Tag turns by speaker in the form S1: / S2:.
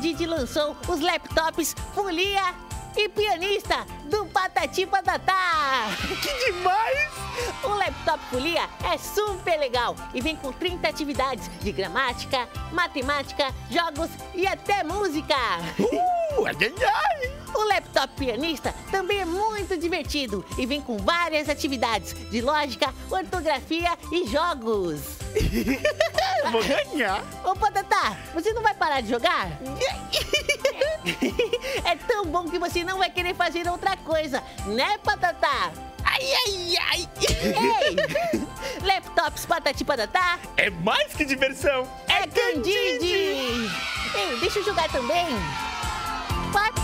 S1: Candide lançou os laptops Folia e Pianista do Patati Patatá.
S2: Que demais!
S1: O laptop Folia é super legal e vem com 30 atividades de gramática, matemática, jogos e até música. O laptop Pianista também é muito divertido e vem com várias atividades de lógica, ortografia e jogos.
S2: Vou ganhar.
S1: Ô, Patatá, você não vai parar de jogar? É tão bom que você não vai querer fazer outra coisa, né, Patatá?
S2: Ai, ai, ai.
S1: Ei! Laptops Patati Patatá
S2: É mais que diversão.
S1: é Candide! Ei, deixa eu jogar também. Vai,